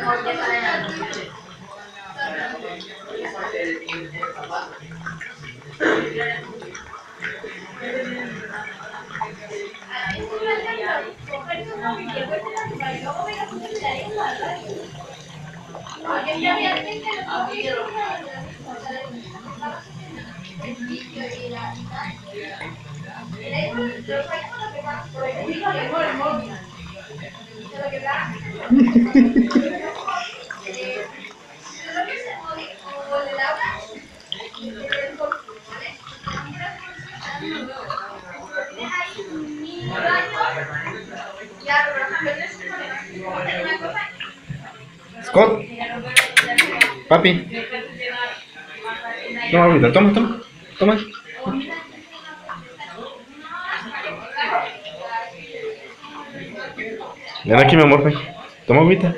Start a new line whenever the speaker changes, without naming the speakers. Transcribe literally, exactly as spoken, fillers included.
Scott, papi, toma agüita, toma, toma, toma. Ven aquí, mi amor, ven. Toma agüita.